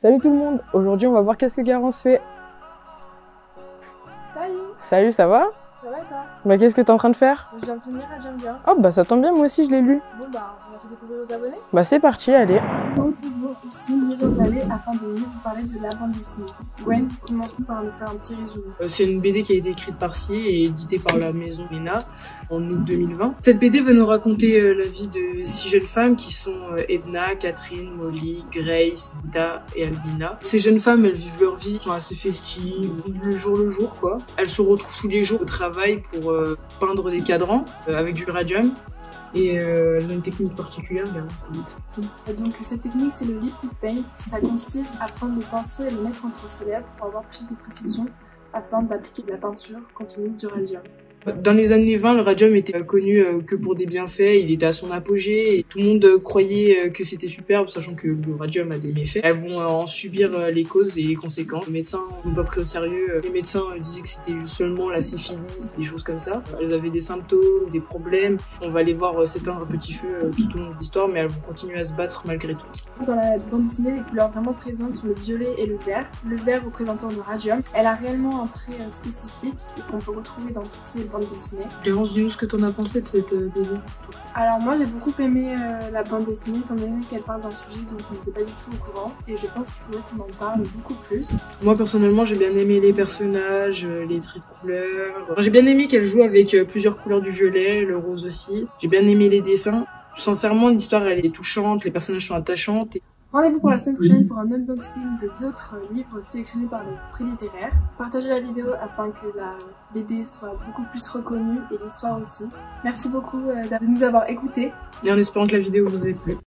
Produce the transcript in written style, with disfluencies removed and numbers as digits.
Salut tout le monde, aujourd'hui on va voir qu'est-ce que Garance fait. Salut. Salut, ça va? Ça va et toi? Bah qu'est-ce que t'es en train de faire? Je viens de finir à J'aime bien. Oh bah ça tombe bien, moi aussi je l'ai lu. Bon bah on va faire découvrir aux abonnés. Bah c'est parti, allez. Retrouvons ici mieux installée afin de mieux vous parler de la bande dessinée. Gwen, commençons par nous faire un petit résumé. C'est une BD qui a été écrite par Si et éditée par la maison Léna en août 2020. Cette BD va nous raconter la vie de 6 jeunes femmes qui sont Edna, Catherine, Molly, Grace, Nita et Albina. Ces jeunes femmes, elles vivent leur vie, sont assez festives, vivent le jour quoi. Elles se retrouvent tous les jours au travail pour peindre des cadrans avec du radium. Et elles ont une technique particulière, Donc cette technique c'est le lip paint. Ça consiste à prendre le pinceau et le mettre entre ses lèvres pour avoir plus de précision afin d'appliquer de la peinture contenue du radium. Dans les années 20, le radium était connu que pour des bienfaits, il était à son apogée et tout le monde croyait que c'était superbe, sachant que le radium a des méfaits. Elles vont en subir les causes et les conséquences. Les médecins n'ont pas pris au sérieux. Les médecins disaient que c'était seulement la syphilis, des choses comme ça. Elles avaient des symptômes, des problèmes. On va les voir s'éteindre à petit feu tout au long de l'histoire, mais elles vont continuer à se battre malgré tout. Dans la bande dessinée, les couleurs vraiment présentes sont le violet et le vert. Le vert représentant le radium. Elle a réellement un trait spécifique qu'on peut retrouver dans toutes ces bandes dessinées. Garance, dis-nous ce que t'en as pensé de cette BD. Alors moi j'ai beaucoup aimé la bande dessinée étant donné qu'elle parle d'un sujet dont on n'était pas du tout au courant et je pense qu'il faudrait qu'on en parle beaucoup plus. Moi personnellement j'ai bien aimé les personnages, les traits de couleurs. J'ai bien aimé qu'elle joue avec plusieurs couleurs du violet, le rose aussi. J'ai bien aimé les dessins. Sincèrement l'histoire elle est touchante, les personnages sont attachants. Rendez-vous pour la semaine prochaine pour un unboxing des autres livres sélectionnés par les prix littéraires. Partagez la vidéo afin que la BD soit beaucoup plus reconnue et l'histoire aussi. Merci beaucoup de nous avoir écoutés. Et en espérant que la vidéo vous ait plu.